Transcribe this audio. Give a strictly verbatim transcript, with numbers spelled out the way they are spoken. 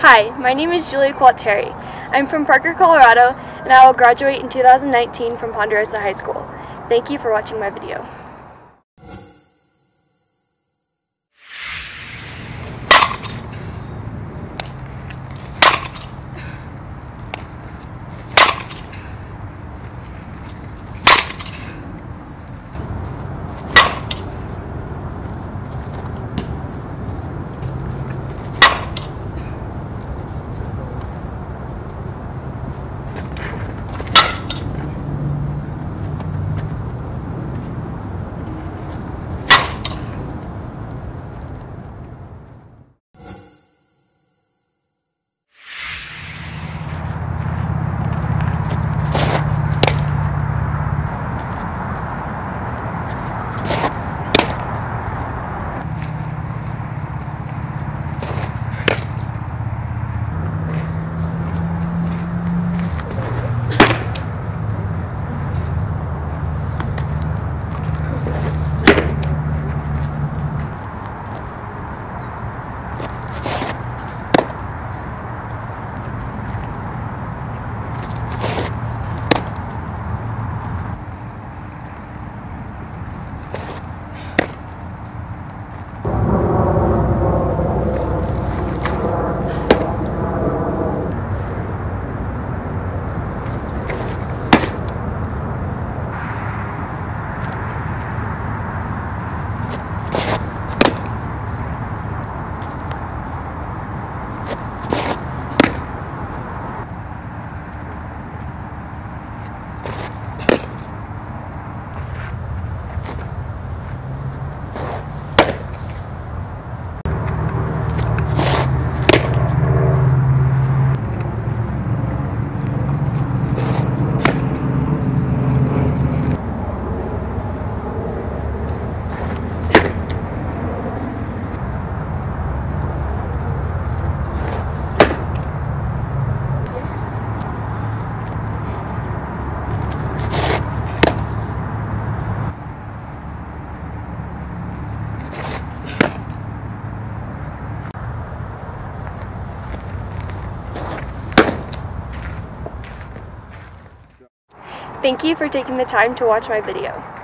Hi, my name is Julia Qualteri. I'm from Parker, Colorado, and I will graduate in two thousand nineteen from Ponderosa High School. Thank you for watching my video. Thank you for taking the time to watch my video.